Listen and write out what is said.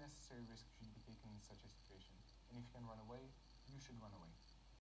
unnecessary risk should be taken in such a situation, and if you can run away, you should run away.